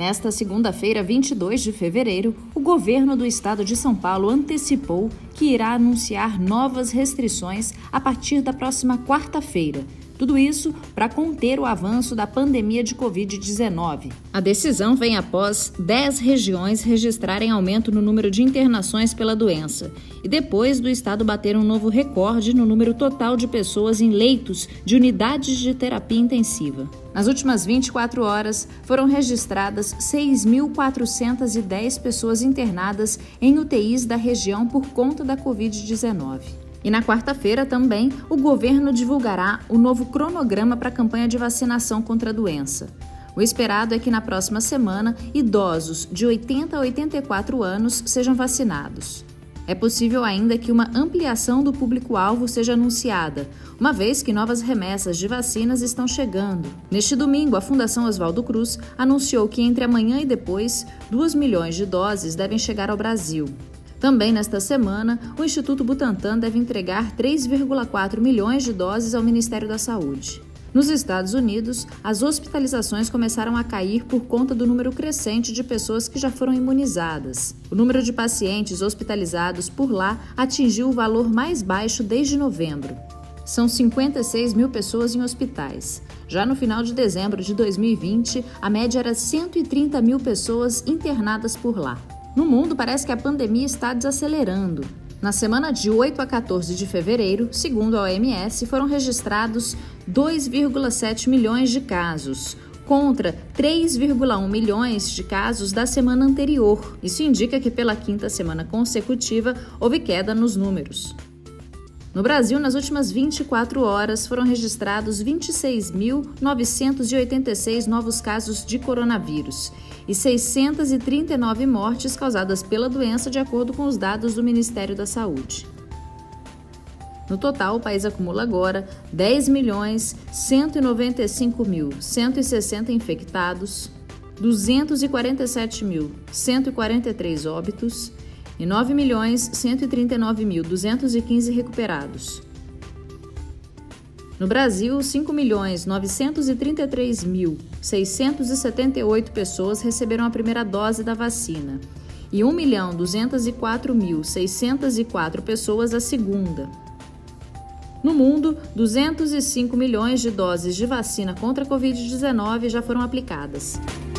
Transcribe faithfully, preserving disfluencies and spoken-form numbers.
Nesta segunda-feira, vinte e dois de fevereiro, o governo do estado de São Paulo antecipou que irá anunciar novas restrições a partir da próxima quarta-feira. Tudo isso para conter o avanço da pandemia de covid dezenove. A decisão vem após dez regiões registrarem aumento no número de internações pela doença e depois do estado bater um novo recorde no número total de pessoas em leitos de unidades de terapia intensiva. Nas últimas vinte e quatro horas, foram registradas seis mil quatrocentas e dez pessoas internadas em U T Is da região por conta da covid dezenove. E na quarta-feira também, o governo divulgará o novo cronograma para a campanha de vacinação contra a doença. O esperado é que na próxima semana, idosos de oitenta a oitenta e quatro anos sejam vacinados. É possível ainda que uma ampliação do público-alvo seja anunciada, uma vez que novas remessas de vacinas estão chegando. Neste domingo, a Fundação Oswaldo Cruz anunciou que entre amanhã e depois, dois milhões de doses devem chegar ao Brasil. Também nesta semana, o Instituto Butantan deve entregar três vírgula quatro milhões de doses ao Ministério da Saúde. Nos Estados Unidos, as hospitalizações começaram a cair por conta do número crescente de pessoas que já foram imunizadas. O número de pacientes hospitalizados por lá atingiu o valor mais baixo desde novembro. São cinquenta e seis mil pessoas em hospitais. Já no final de dezembro de dois mil e vinte, a média era cento e trinta mil pessoas internadas por lá. No mundo, parece que a pandemia está desacelerando. Na semana de oito a quatorze de fevereiro, segundo a O M S, foram registrados dois vírgula sete milhões de casos, contra três vírgula um milhões de casos da semana anterior. Isso indica que pela quinta semana consecutiva houve queda nos números. No Brasil, nas últimas vinte e quatro horas, foram registrados vinte e seis mil novecentos e oitenta e seis novos casos de coronavírus e seiscentas e trinta e nove mortes causadas pela doença, de acordo com os dados do Ministério da Saúde. No total, o país acumula agora dez milhões cento e noventa e cinco mil cento e sessenta infectados, duzentos e quarenta e sete mil cento e quarenta e três óbitos e nove milhões cento e trinta e nove mil duzentos e quinze recuperados. No Brasil, cinco milhões novecentos e trinta e três mil seiscentos e setenta e oito pessoas receberam a primeira dose da vacina e um milhão duzentos e quatro mil seiscentos e quatro pessoas a segunda. No mundo, duzentos e cinco milhões de doses de vacina contra a covid dezenove já foram aplicadas.